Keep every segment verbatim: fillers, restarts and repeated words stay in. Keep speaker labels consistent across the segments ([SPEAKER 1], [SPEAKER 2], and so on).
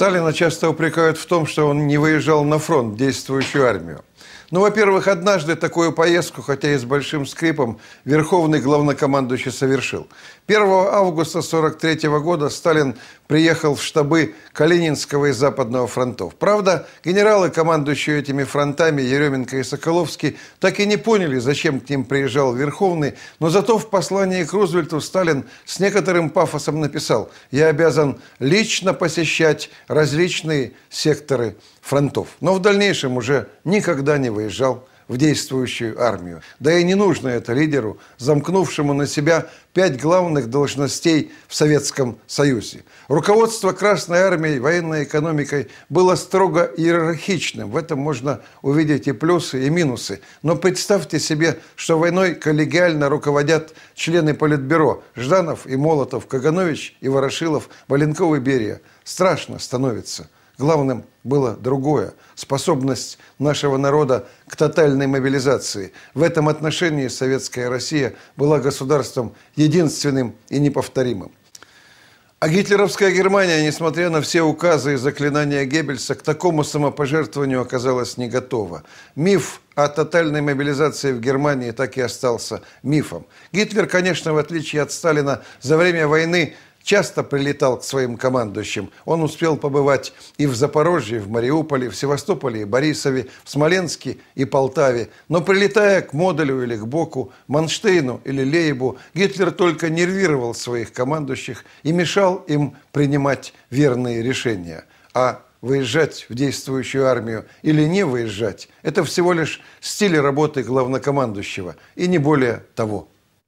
[SPEAKER 1] Сталина часто упрекают в том, что он не выезжал на фронт в действующую армию. Ну, во-первых, однажды такую поездку, хотя и с большим скрипом, верховный главнокомандующий совершил. первого августа сорок третьего года Сталин приехал в штабы Калининского и Западного фронтов. Правда, генералы, командующие этими фронтами, Еременко и Соколовский, так и не поняли, зачем к ним приезжал Верховный, но зато в послании к Рузвельту Сталин с некоторым пафосом написал: «Я обязан лично посещать различные секторы фронтов». Но в дальнейшем уже никогда не выезжал в действующую армию. Да и не нужно это лидеру, замкнувшему на себя пять главных должностей в Советском Союзе. Руководство Красной Армией военной экономикой было строго иерархичным. В этом можно увидеть и плюсы, и минусы. Но представьте себе, что войной коллегиально руководят члены Политбюро: Жданов и Молотов, Каганович и Ворошилов, Маленков и Берия. Страшно становится. Главным было другое – способность нашего народа к тотальной мобилизации. В этом отношении советская Россия была государством единственным и неповторимым. А гитлеровская Германия, несмотря на все указы и заклинания Геббельса, к такому самопожертвованию оказалась не готова. Миф о тотальной мобилизации в Германии так и остался мифом. Гитлер, конечно, в отличие от Сталина, за время войны часто прилетал к своим командующим. Он успел побывать и в Запорожье, и в Мариуполе, в Севастополе и Борисове, в Смоленске и Полтаве. Но прилетая к Моделю или к Боку, Манштейну или Лейбу, Гитлер только нервировал своих командующих и мешал им принимать верные решения. А выезжать в действующую армию или не выезжать – это всего лишь стиль работы главнокомандующего, и не более того.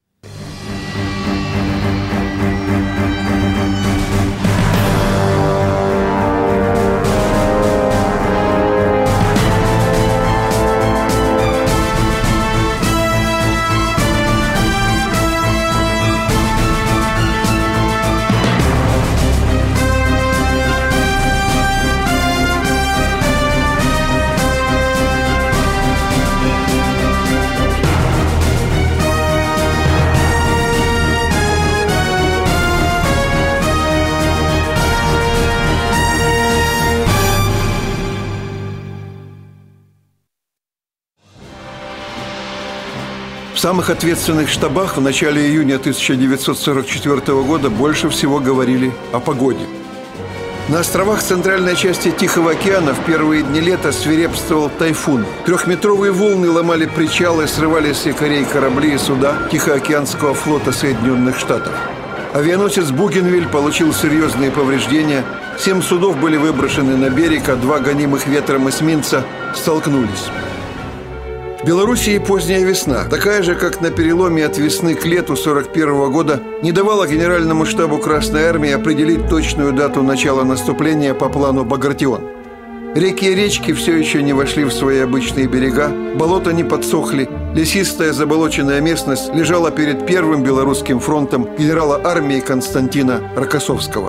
[SPEAKER 1] В самых ответственных штабах в начале июня тысяча девятьсот сорок четвёртого года больше всего говорили о погоде. На островах центральной части Тихого океана в первые дни лета свирепствовал тайфун. Трехметровые волны ломали причалы, срывали с якорей корабли и суда Тихоокеанского флота Соединенных Штатов. Авианосец «Бугенвиль» получил серьезные повреждения. Семь судов были выброшены на берег, а два гонимых ветром эсминца столкнулись. В Белоруссии поздняя весна, такая же, как на переломе от весны к лету сорок первого года, не давала Генеральному штабу Красной Армии определить точную дату начала наступления по плану «Багратион». Реки и речки все еще не вошли в свои обычные берега, болота не подсохли, лесистая заболоченная местность лежала перед первым белорусским фронтом генерала армии Константина Рокоссовского.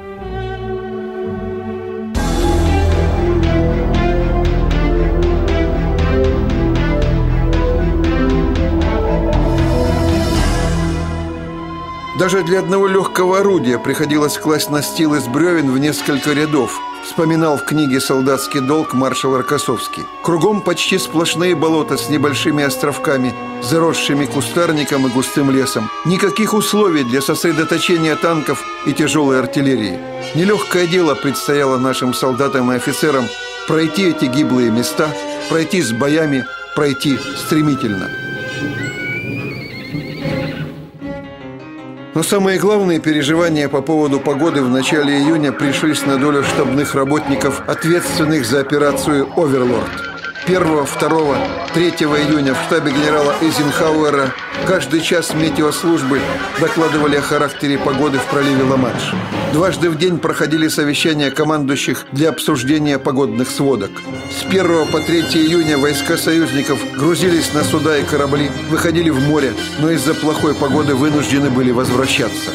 [SPEAKER 1] Даже для одного легкого орудия приходилось класть настил из бревен в несколько рядов, вспоминал в книге «Солдатский долг» маршал Рокоссовский. Кругом почти сплошные болота с небольшими островками, заросшими кустарником и густым лесом. Никаких условий для сосредоточения танков и тяжелой артиллерии. Нелегкое дело предстояло нашим солдатам и офицерам пройти эти гиблые места, пройти с боями, пройти стремительно. Но самые главные переживания по поводу погоды в начале июня пришлись на долю штабных работников, ответственных за операцию «Оверлорд». первого, второго, третьего июня в штабе генерала Эйзенхауэра каждый час метеослужбы докладывали о характере погоды в проливе Ла-Манш. Дважды в день проходили совещания командующих для обсуждения погодных сводок. С первого по третье июня войска союзников грузились на суда и корабли, выходили в море, но из-за плохой погоды вынуждены были возвращаться.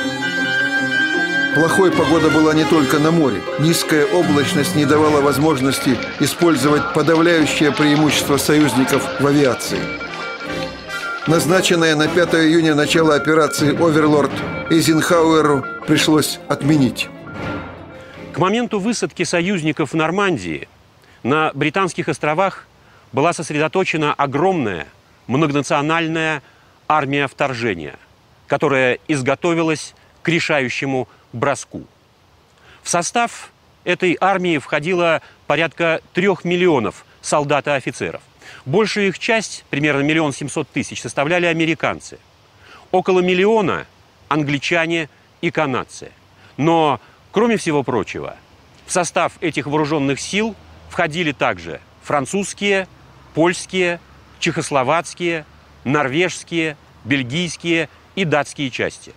[SPEAKER 1] Плохой погода была не только на море. Низкая облачность не давала возможности использовать подавляющее преимущество союзников в авиации. Назначенное на пятое июня начало операции «Оверлорд» Эйзенхауэру пришлось отменить.
[SPEAKER 2] К моменту высадки союзников в Нормандии на Британских островах была сосредоточена огромная многонациональная армия вторжения, которая изготовилась к решающему броску. В состав этой армии входило порядка трех миллионов солдат и офицеров. Большая их часть, примерно миллион семьсот тысяч, составляли американцы. Около миллиона – англичане и канадцы. Но, кроме всего прочего, в состав этих вооруженных сил входили также французские, польские, чехословацкие, норвежские, бельгийские и датские части.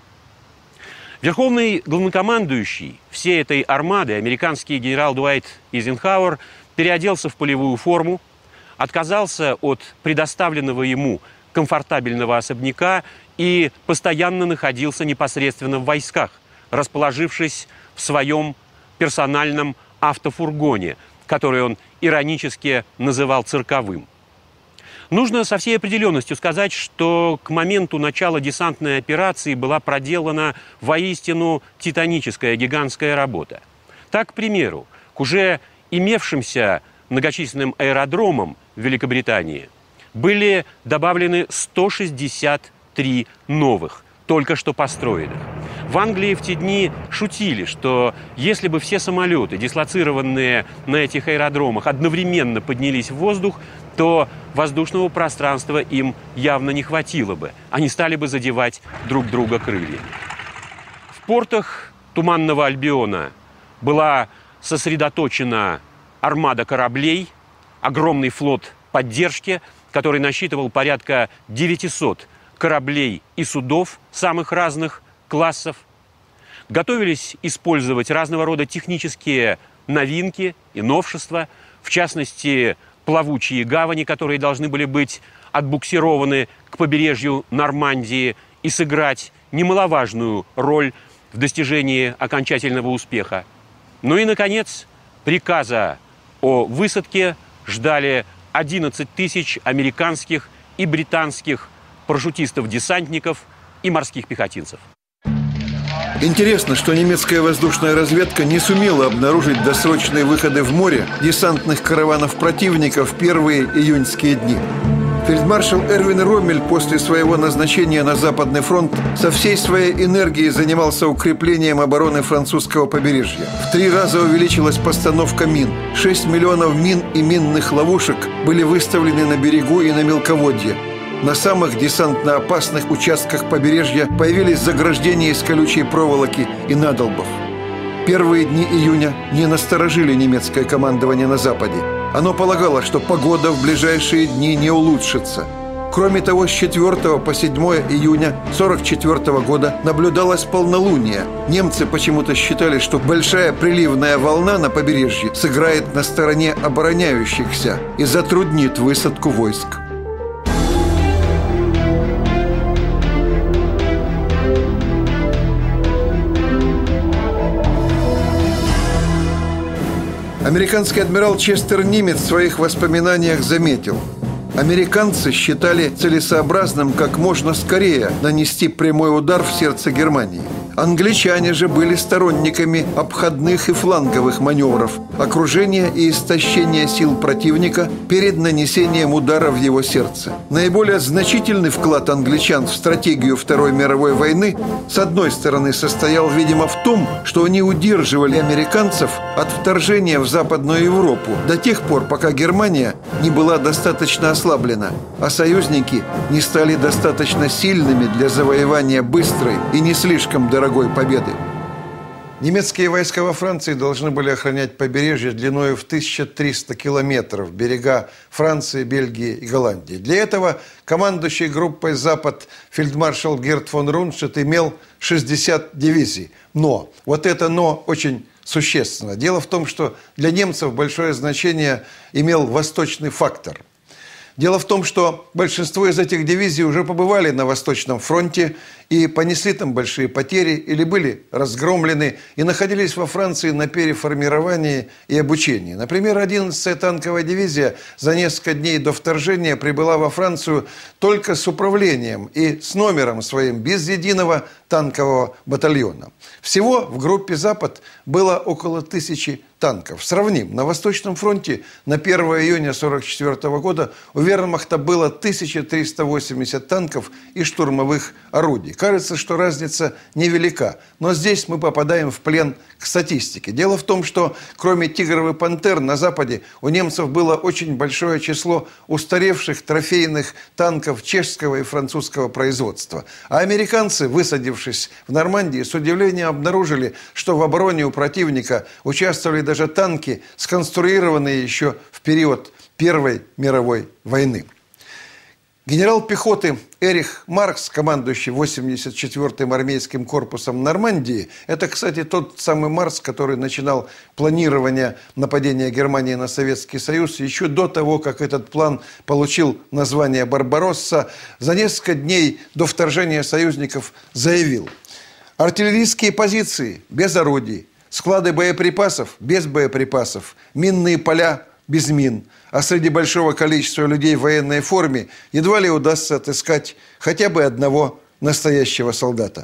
[SPEAKER 2] Верховный главнокомандующий всей этой армады, американский генерал Дуайт Эйзенхауэр, переоделся в полевую форму, отказался от предоставленного ему комфортабельного особняка и постоянно находился непосредственно в войсках, расположившись в своем персональном автофургоне, который он иронически называл цирковым. Нужно со всей определенностью сказать, что к моменту начала десантной операции была проделана воистину титаническая, гигантская работа. Так, к примеру, к уже имевшимся многочисленным аэродромам в Великобритании были добавлены сто шестьдесят три новых, только что построенных. В Англии в те дни шутили, что если бы все самолеты, дислоцированные на этих аэродромах, одновременно поднялись в воздух, то воздушного пространства им явно не хватило бы. Они стали бы задевать друг друга крыльями. В портах Туманного Альбиона была сосредоточена армада кораблей, огромный флот поддержки, который насчитывал порядка девятисот кораблей и судов самых разных классов. Готовились использовать разного рода технические новинки и новшества, в частности, плавучие гавани, которые должны были быть отбуксированы к побережью Нормандии и сыграть немаловажную роль в достижении окончательного успеха. Ну и, наконец, приказа о высадке ждали одиннадцать тысяч американских и британских парашютистов-десантников и морских пехотинцев.
[SPEAKER 1] Интересно, что немецкая воздушная разведка не сумела обнаружить досрочные выходы в море десантных караванов противника в первые июньские дни. Фельдмаршал Эрвин Роммель после своего назначения на Западный фронт со всей своей энергией занимался укреплением обороны французского побережья. В три раза увеличилась постановка мин. шесть миллионов мин и минных ловушек были выставлены на берегу и на мелководье. На самых десантно-опасных участках побережья появились заграждения из колючей проволоки и надолбов. Первые дни июня не насторожили немецкое командование на Западе. Оно полагало, что погода в ближайшие дни не улучшится. Кроме того, с четвёртого по седьмое июня сорок четвёртого года наблюдалось полнолуние. Немцы почему-то считали, что большая приливная волна на побережье сыграет на стороне обороняющихся и затруднит высадку войск. Американский адмирал Честер Нимец в своих воспоминаниях заметил: американцы считали целесообразным как можно скорее нанести прямой удар в сердце Германии. Англичане же были сторонниками обходных и фланговых маневров, окружения и истощения сил противника перед нанесением удара в его сердце. Наиболее значительный вклад англичан в стратегию Второй мировой войны, с одной стороны, состоял, видимо, в том, что они удерживали американцев от вторжения в Западную Европу до тех пор, пока Германия не была достаточно ослаблена, а союзники не стали достаточно сильными для завоевания быстрой и не слишком дорогой победы. Немецкие войска во Франции должны были охранять побережье длиной в тысячу триста километров, берега Франции, Бельгии и Голландии. Для этого командующий группой «Запад» фельдмаршал Герт фон Рунштадт имел шестьдесят дивизий. Но, вот это «но» очень существенно. Дело в том, что для немцев большое значение имел восточный фактор. Дело в том, что большинство из этих дивизий уже побывали на Восточном фронте и понесли там большие потери или были разгромлены и находились во Франции на переформировании и обучении. Например, одиннадцатая танковая дивизия за несколько дней до вторжения прибыла во Францию только с управлением и с номером своим, без единого танкового батальона. Всего в группе «Запад» было около тысячи танков. Сравним. На Восточном фронте на первое июня сорок четвёртого года у вермахта было тысяча триста восемьдесят танков и штурмовых орудий. Кажется, что разница невелика. Но здесь мы попадаем в плен к статистике. Дело в том, что кроме «Тигров» и «Пантер» на Западе у немцев было очень большое число устаревших трофейных танков чешского и французского производства. А американцы, высадившись в Нормандии, с удивлением обнаружили, что в обороне у противника участвовали даже танки, сконструированные еще в период Первой мировой войны. Генерал пехоты Эрих Маркс, командующий восемьдесят четвёртым армейским корпусом Нормандии, это, кстати, тот самый Маркс, который начинал планирование нападения Германии на Советский Союз еще до того, как этот план получил название «Барбаросса», за несколько дней до вторжения союзников заявил: артиллерийские позиции без орудий, склады боеприпасов без боеприпасов, минные поля без мин. А среди большого количества людей в военной форме едва ли удастся отыскать хотя бы одного настоящего солдата.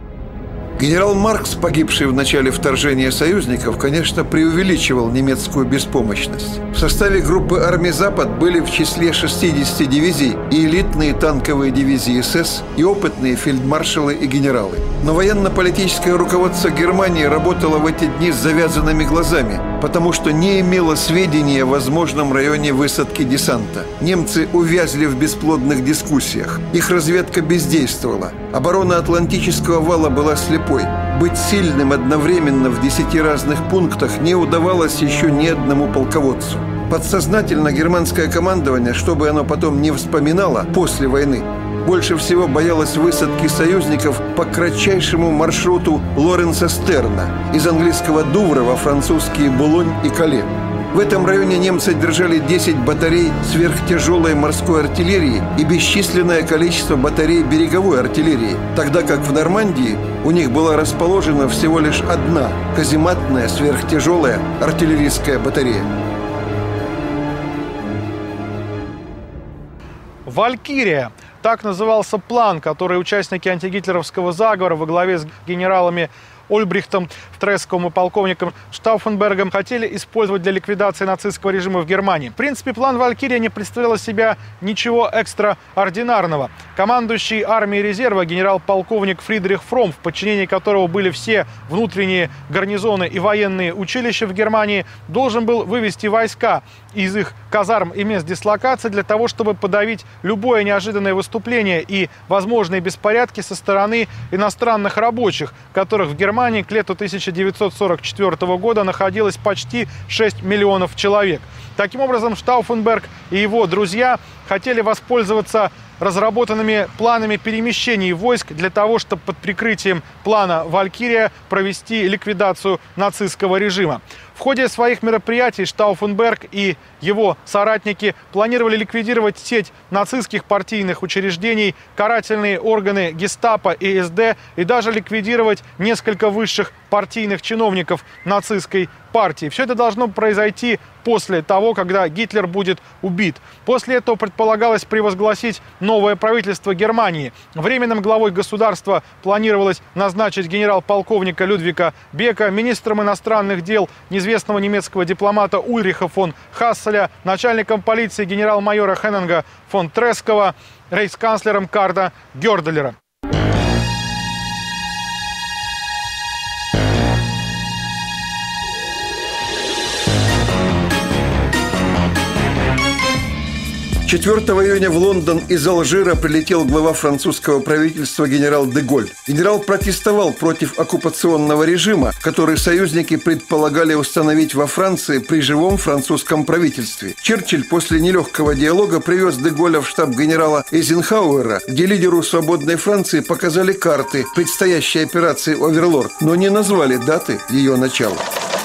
[SPEAKER 1] Генерал Маркс, погибший в начале вторжения союзников, конечно, преувеличивал немецкую беспомощность. В составе группы армий «Запад» были в числе шестидесяти дивизий и элитные танковые дивизии СС, и опытные фельдмаршалы и генералы. Но военно-политическое руководство Германии работало в эти дни с завязанными глазами, потому что не имело сведений о возможном районе высадки десанта. Немцы увязли в бесплодных дискуссиях. Их разведка бездействовала. Оборона Атлантического вала была слепой. Быть сильным одновременно в десяти разных пунктах не удавалось еще ни одному полководцу. Подсознательно германское командование, чтобы оно потом не вспоминало после войны, больше всего боялось высадки союзников по кратчайшему маршруту Лоренса Стерна из английского Дувра во французские Булонь и Кале. В этом районе немцы держали десять батарей сверхтяжелой морской артиллерии и бесчисленное количество батарей береговой артиллерии, тогда как в Нормандии у них была расположена всего лишь одна казематная сверхтяжелая артиллерийская батарея.
[SPEAKER 3] «Валькирия» – так назывался план, который участники антигитлеровского заговора во главе с генералами Ольбрихтом, Тресковым и полковником Штауфенбергом хотели использовать для ликвидации нацистского режима в Германии. В принципе, план «Валькирия» не представлял из себя ничего экстраординарного. Командующий армией резерва генерал-полковник Фридрих Фромм, в подчинении которого были все внутренние гарнизоны и военные училища в Германии, должен был вывести войска из их казарм и мест дислокации для того, чтобы подавить любое неожиданное выступление и возможные беспорядки со стороны иностранных рабочих, которых в Германии к лету тысяча девятьсот сорок четвёртого года находилось почти шесть миллионов человек. Таким образом, Штауфенберг и его друзья хотели воспользоваться разработанными планами перемещений войск для того, чтобы под прикрытием плана «Валькирия» провести ликвидацию нацистского режима. В ходе своих мероприятий Штауфенберг и его соратники планировали ликвидировать сеть нацистских партийных учреждений, карательные органы гестапо и эс дэ и даже ликвидировать несколько высших партийных чиновников нацистской партии. Все это должно произойти после того, когда Гитлер будет убит. После этого предполагалось превозгласить новое правительство Германии. Временным главой государства планировалось назначить генерал-полковника Людвига Бека, министром иностранных дел неизвестного немецкого дипломата Ульриха фон Хасселя, начальником полиции генерал-майора Хеннинга фон Трескова, рейхсканцлером Карда Гёрделера.
[SPEAKER 1] четвёртого июня в Лондон из Алжира прилетел глава французского правительства генерал де Голь. Генерал протестовал против оккупационного режима, который союзники предполагали установить во Франции при живом французском правительстве. Черчилль после нелегкого диалога привез де Голля в штаб генерала Эйзенхауэра, где лидеру свободной Франции показали карты предстоящей операции «Оверлорд», но не назвали даты ее начала.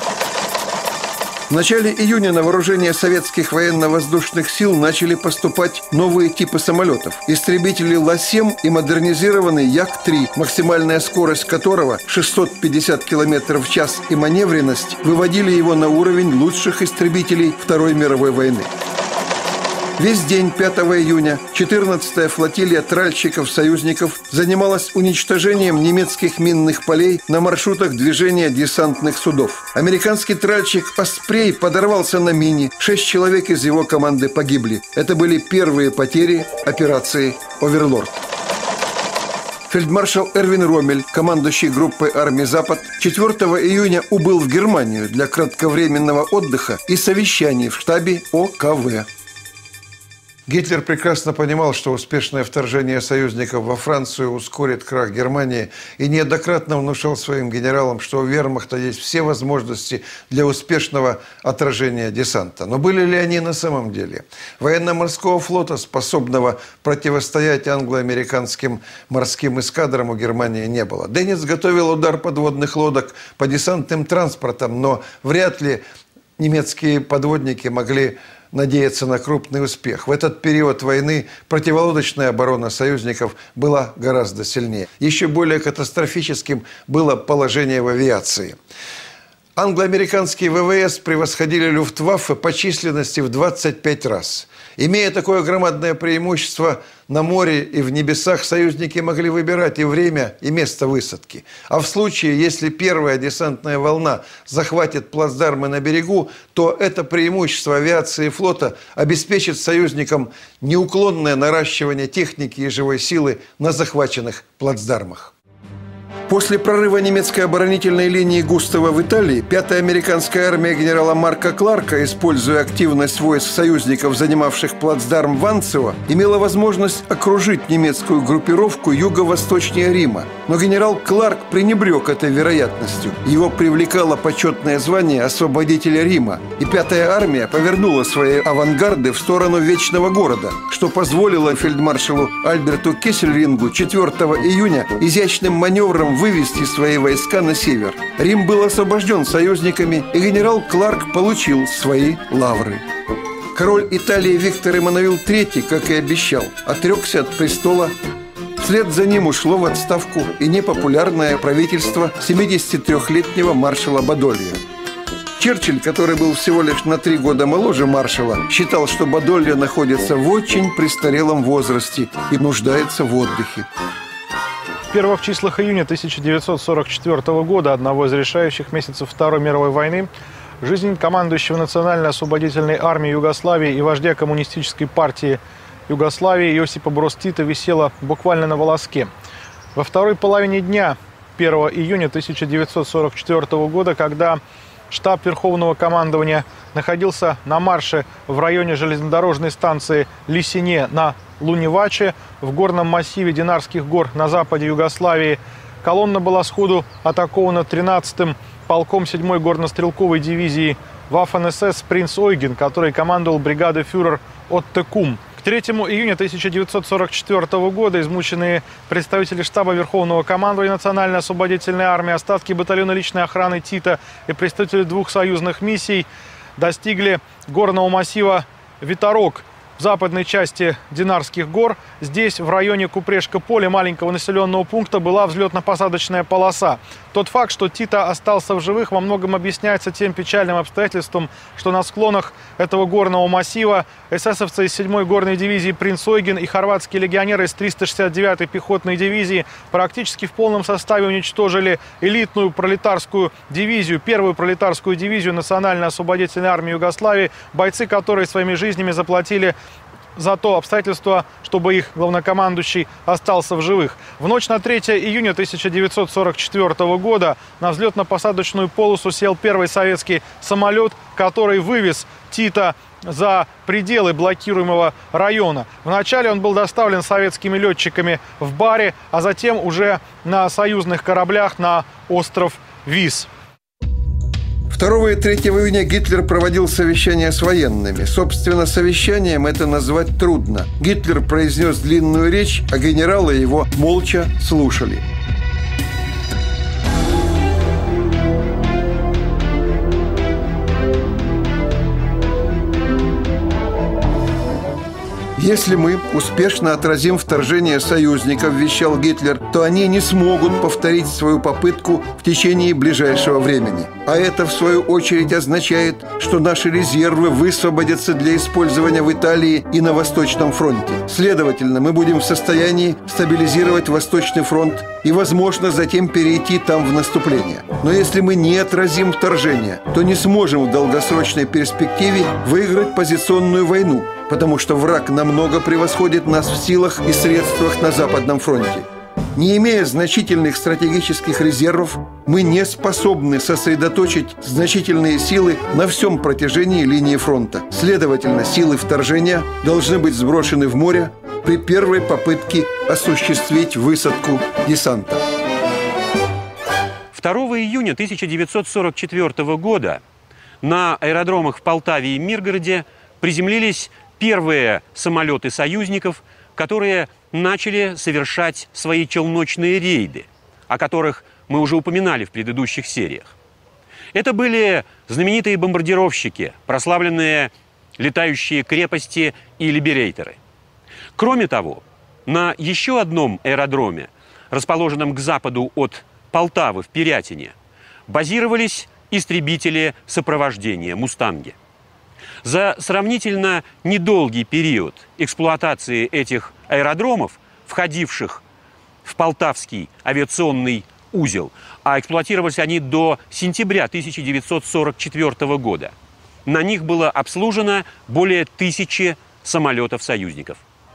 [SPEAKER 1] В начале июня на вооружение советских военно-воздушных сил начали поступать новые типы самолетов. Истребители Ла семь и модернизированный Як три, максимальная скорость которого шестьсот пятьдесят километров в час и маневренность выводили его на уровень лучших истребителей Второй мировой войны. Весь день пятого июня четырнадцатая флотилия тральщиков-союзников занималась уничтожением немецких минных полей на маршрутах движения десантных судов. Американский тральщик «Оспрей» подорвался на мине. Шесть человек из его команды погибли. Это были первые потери операции «Оверлорд». Фельдмаршал Эрвин Роммель, командующий группой армий «Запад», четвёртого июня убыл в Германию для кратковременного отдыха и совещаний в штабе О К В. Гитлер прекрасно понимал, что успешное вторжение союзников во Францию ускорит крах Германии, и неоднократно внушал своим генералам, что у вермахта есть все возможности для успешного отражения десанта. Но были ли они на самом деле? Военно-морского флота, способного противостоять англо-американским морским эскадрам, у Германии не было. Деннис готовил удар подводных лодок по десантным транспортам, но вряд ли немецкие подводники могли надеяться на крупный успех. В этот период войны противолодочная оборона союзников была гораздо сильнее. Еще более катастрофическим было положение в авиации. Англо-американские вэ вэ эс превосходили Люфтваффе по численности в двадцать пять раз. Имея такое громадное преимущество на море и в небесах, союзники могли выбирать и время, и место высадки. А в случае, если первая десантная волна захватит плацдармы на берегу, то это преимущество авиации и флота обеспечит союзникам неуклонное наращивание техники и живой силы на захваченных плацдармах. После прорыва немецкой оборонительной линии Густава в Италии, пятая американская армия генерала Марка Кларка, используя активность войск союзников, занимавших плацдарм Ванцево, имела возможность окружить немецкую группировку юго-восточнее Рима. Но генерал Кларк пренебрег этой вероятностью. Его привлекало почетное звание освободителя Рима, и пятая армия повернула свои авангарды в сторону Вечного города, что позволило фельдмаршалу Альберту Кессельрингу четвёртого июня изящным маневром вывести свои войска на север. Рим был освобожден союзниками, и генерал Кларк получил свои лавры. Король Италии Виктор Эммануил третий, как и обещал, отрекся от престола. Вслед за ним ушло в отставку и непопулярное правительство семидесятитрёхлетнего маршала Бадолья. Черчилль, который был всего лишь на три года моложе маршала, считал, что Бадолья находится в очень престарелом возрасте и нуждается в отдыхе.
[SPEAKER 3] В первых числах июня тысяча девятьсот сорок четвёртого года, одного из решающих месяцев Второй мировой войны, жизнь командующего Национально-освободительной армией Югославии и вождя Коммунистической партии Югославии Иосипа Броз Тита висела буквально на волоске. Во второй половине дня первого июня тысяча девятьсот сорок четвёртого года, когда штаб Верховного командования находился на марше в районе железнодорожной станции Лисине на Луневаче в горном массиве Динарских гор на западе Югославии, колонна была сходу атакована тринадцатым полком седьмой горнострелковой дивизии Waffen-эс эс «Принц Ойген», который командовал бригадой фюрер Отто Кум. К третьему июня тысяча девятьсот сорок четвёртого года измученные представители штаба Верховного командования Национально-освободительной армии, остатки батальона личной охраны Тита и представители двух союзных миссий достигли горного массива Виторок в западной части Динарских гор. Здесь, в районе Купрешка-Поля, маленького населенного пункта, была взлетно-посадочная полоса. Тот факт, что Тита остался в живых, во многом объясняется тем печальным обстоятельством, что на склонах этого горного массива эсэсовцы из седьмой горной дивизии «Принц Ойген» и хорватские легионеры из триста шестьдесят девятой пехотной дивизии практически в полном составе уничтожили элитную пролетарскую дивизию, первую пролетарскую дивизию Национально-освободительной армии Югославии, бойцы которой своими жизнями заплатили за то обстоятельство, чтобы их главнокомандующий остался в живых. В ночь на третье июня тысяча девятьсот сорок четвёртого года на взлетно-посадочную полосу сел первый советский самолет, который вывез Тита за пределы блокируемого района. Вначале он был доставлен советскими летчиками в Баре, а затем уже на союзных кораблях на остров Вис.
[SPEAKER 1] второго и третьего июня Гитлер проводил совещание с военными. Собственно, совещанием это назвать трудно. Гитлер произнес длинную речь, а генералы его молча слушали. Если мы успешно отразим вторжение союзников, вещал Гитлер, то они не смогут повторить свою попытку в течение ближайшего времени. А это, в свою очередь, означает, что наши резервы высвободятся для использования в Италии и на Восточном фронте. Следовательно, мы будем в состоянии стабилизировать Восточный фронт и, возможно, затем перейти там в наступление. Но если мы не отразим вторжение, то не сможем в долгосрочной перспективе выиграть позиционную войну, потому что враг намного превосходит нас в силах и средствах на Западном фронте. Не имея значительных стратегических резервов, мы не способны сосредоточить значительные силы на всем протяжении линии фронта. Следовательно, силы вторжения должны быть сброшены в море при первой попытке осуществить высадку десанта.
[SPEAKER 2] второго июня тысяча девятьсот сорок четвёртого года на аэродромах в Полтаве и Миргороде приземлились первые самолеты союзников, которые начали совершать свои челночные рейды, о которых мы уже упоминали в предыдущих сериях. Это были знаменитые бомбардировщики, прославленные летающие крепости и либерейторы. Кроме того, на еще одном аэродроме, расположенном к западу от Полтавы, в Пирятине, базировались истребители сопровождения «Мустанги». За сравнительно недолгий период эксплуатации этих аэродромов, входивших в Полтавский авиационный узел, а эксплуатировались они до сентября тысяча девятьсот сорок четвёртого года, на них было обслужено более тысячи самолетов союзников.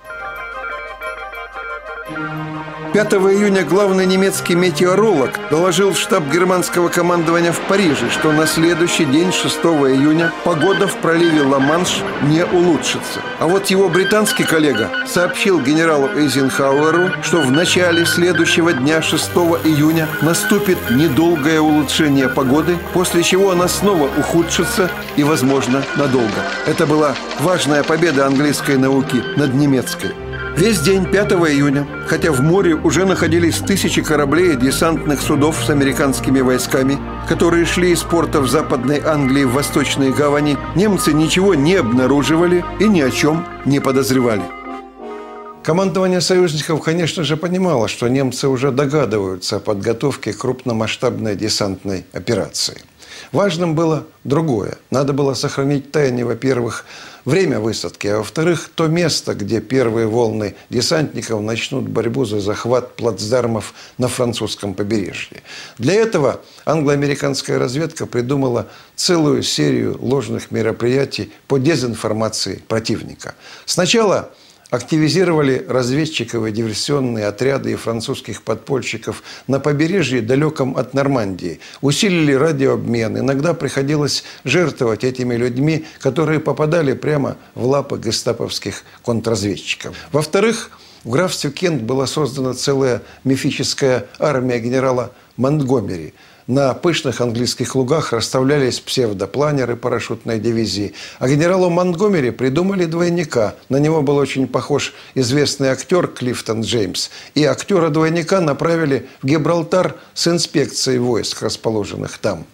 [SPEAKER 1] пятого июня главный немецкий метеоролог доложил в штаб германского командования в Париже, что на следующий день, шестого июня, погода в проливе Ла-Манш не улучшится. А вот его британский коллега сообщил генералу Эйзенхауэру, что в начале следующего дня, шестого июня, наступит недолгое улучшение погоды, после чего она снова ухудшится и, возможно, надолго. Это была важная победа английской науки над немецкой. Весь день пятого июня, хотя в море уже находились тысячи кораблей и десантных судов с американскими войсками, которые шли из портов Западной Англии в Восточные гавани, немцы ничего не обнаруживали и ни о чем не подозревали. Командование союзников, конечно же, понимало, что немцы уже догадываются о подготовке крупномасштабной десантной операции. Важным было другое. Надо было сохранить в тайне, во-первых, время высадки, а во-вторых, то место, где первые волны десантников начнут борьбу за захват плацдармов на французском побережье. Для этого англо-американская разведка придумала целую серию ложных мероприятий по дезинформации противника. Сначала активизировали разведчиков и диверсионные отряды и французских подпольщиков на побережье, далеком от Нормандии. Усилили радиообмен. Иногда приходилось жертвовать этими людьми, которые попадали прямо в лапы гестаповских контрразведчиков. Во-вторых, в графстве Кент была создана целая мифическая армия генерала Монтгомери. На пышных английских лугах расставлялись псевдопланеры парашютной дивизии. А генералу Монтгомери придумали двойника. На него был очень похож известный актер Клифтон Джеймс. И актера-двойника направили в Гибралтар с инспекцией войск, расположенных там.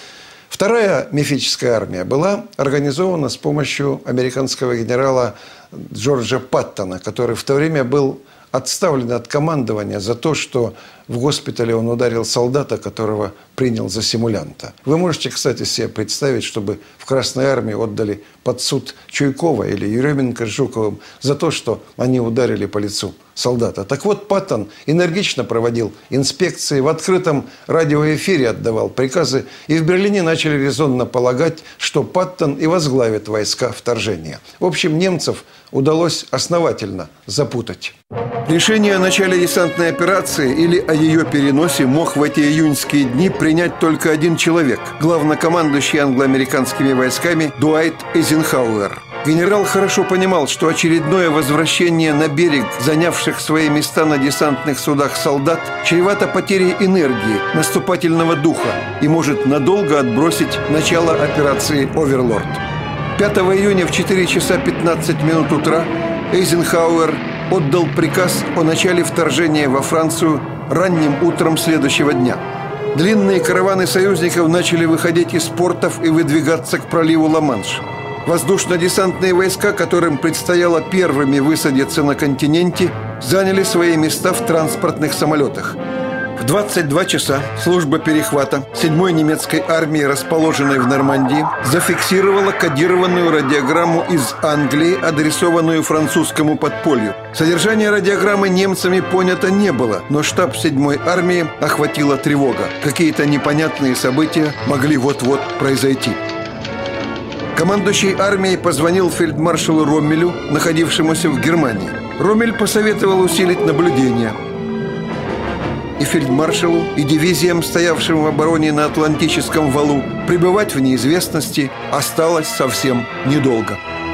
[SPEAKER 1] Вторая мифическая армия была организована с помощью американского генерала Джорджа Паттона, который в то время был отставлен от командования за то, что в госпитале он ударил солдата, которого принял за симулянта. Вы можете, кстати, себе представить, чтобы в Красной армии отдали под суд Чуйкова или Еременко с Жуковым за то, что они ударили по лицу солдата. Так вот, Паттон энергично проводил инспекции, в открытом радиоэфире отдавал приказы, и в Берлине начали резонно полагать, что Паттон и возглавит войска вторжения. В общем, немцев удалось основательно запутать. Решение о начале десантной операции или о ее переносе мог в эти июньские дни принять только один человек – главнокомандующий англо-американскими войсками Дуайт Эйзенхауэр. Генерал хорошо понимал, что очередное возвращение на берег занявших свои места на десантных судах солдат чревато потерей энергии, наступательного духа и может надолго отбросить начало операции «Оверлорд». пятого июня в четыре часа пятнадцать минут утра Эйзенхауэр отдал приказ о начале вторжения во Францию ранним утром следующего дня. Длинные караваны союзников начали выходить из портов и выдвигаться к проливу Ла-Манш. Воздушно-десантные войска, которым предстояло первыми высадиться на континенте, заняли свои места в транспортных самолетах. В двадцать два часа служба перехвата седьмой немецкой армии, расположенной в Нормандии, зафиксировала кодированную радиограмму из Англии, адресованную французскому подполью. Содержание радиограммы немцами понято не было, но штаб седьмой армии охватила тревога. Какие-то непонятные события могли вот-вот произойти. Командующий армией позвонил фельдмаршалу Роммелю, находившемуся в Германии. Роммель посоветовал усилить наблюдение. И фельдмаршалу, и дивизиям, стоявшим в обороне на Атлантическом валу, пребывать в неизвестности осталось совсем недолго.